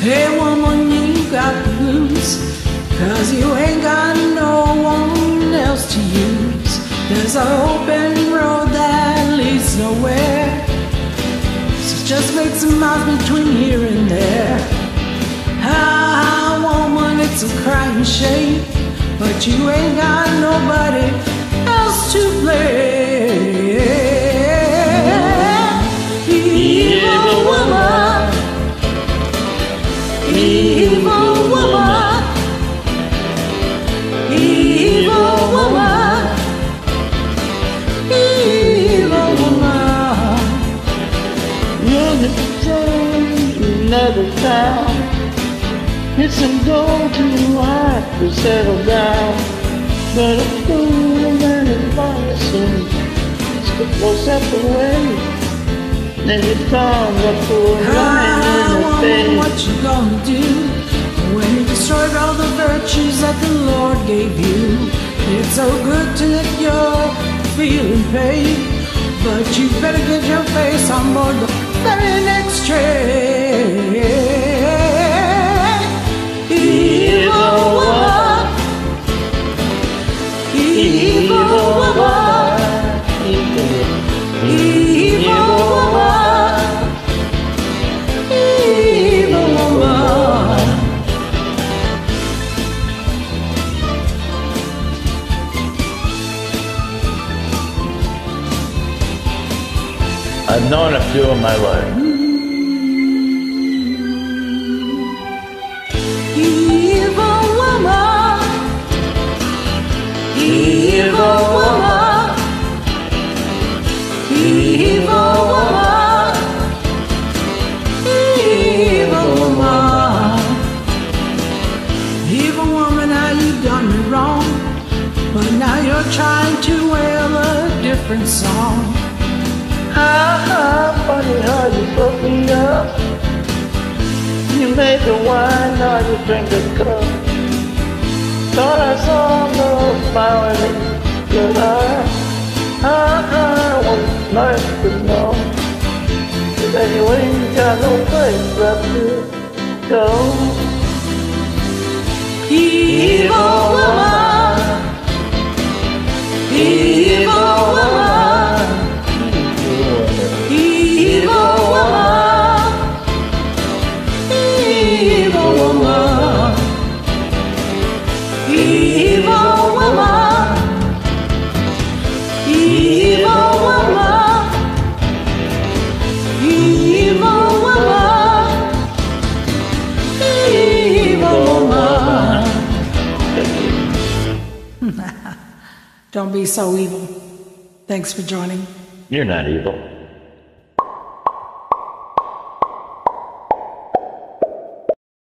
Hey woman, you got the blues, 'cause you ain't got no one else to use. There's an open road that leads nowhere, so just make some miles between here and there. Ah, woman, it's a crying shame, but you ain't got nobody else to blame. Evil woman, evil woman, evil woman, evil woman. You're the same, another town. It's a door too wide to settle down, but a fool and his biasing will step away. Then you found the poor line in the face. What you gonna do when you destroyed all the virtues that the Lord gave you? It's so good to let you're feeling pain, but you better get your face on board the very next train. Evil woman, evil woman, evil woman, evil woman. I've known a few in my life. Evil woman, evil woman, evil woman, evil woman. Evil woman, now you've done me wrong, but now you're trying to wail a different song. Funny how you put me up. You made the wine, now you drink the cup. Thought I saw the smile in your eyes. Was nice to know, but anyway, you got no place left to go. Evil woman, evil woman, evil woman, evil woman, evil woman, evil woman, evil woman, evil woman. Don't be so evil. Thanks for joining. You're not evil.